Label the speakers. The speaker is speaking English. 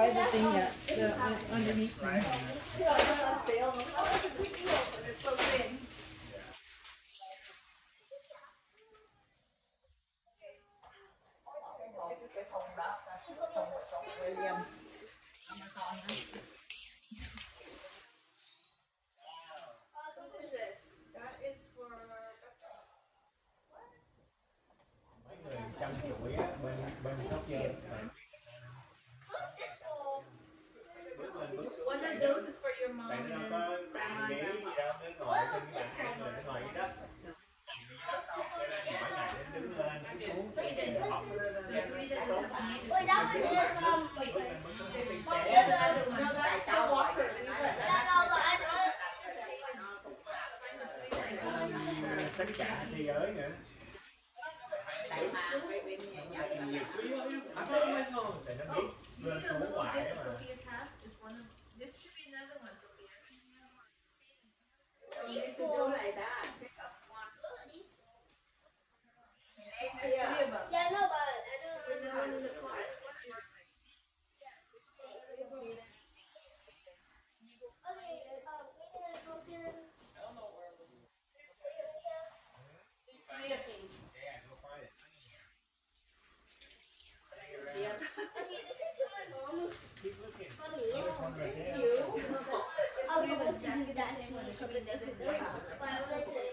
Speaker 1: buy the thing yet. The underneath thing.
Speaker 2: Yeah, it's on sale. Oh, it's a big deal, but it's so thin. Cái thùng đó, thùng của sông William, Amazon đó. What is this? That is for.
Speaker 3: Mấy người chăm chuỗi á, bên Tóc Dơ.
Speaker 2: One of those is for your mom
Speaker 3: Tại
Speaker 2: and
Speaker 3: nó
Speaker 2: then
Speaker 3: có
Speaker 2: grandma
Speaker 3: ghế
Speaker 2: and
Speaker 3: gì
Speaker 2: grandma.
Speaker 3: đâu, nó ngồi trên bàn ăn là nó ngồi vậy đó. Cho nên mỗi ngày nó đứng lên, đứng xuống, để học.
Speaker 4: Ôi đó mình đưa con.
Speaker 2: No, that's the walker.
Speaker 4: Dạ đâu mà anh ơi.
Speaker 3: Tất cả thế giới nữa.
Speaker 2: Tại mà bên nhà
Speaker 3: Nhiều quý lắm. Để nó biết lên xuống hoài mà.
Speaker 2: This should be another one, Sophia.
Speaker 4: Yeah, no, but I don't know in the car. Okay,
Speaker 2: There's three of these.
Speaker 3: Yeah, go find it.
Speaker 4: okay, this is to my mom.
Speaker 3: Keep looking.
Speaker 4: For me.
Speaker 3: There's one right there.
Speaker 4: I was supposed to do that to me. But I wanted to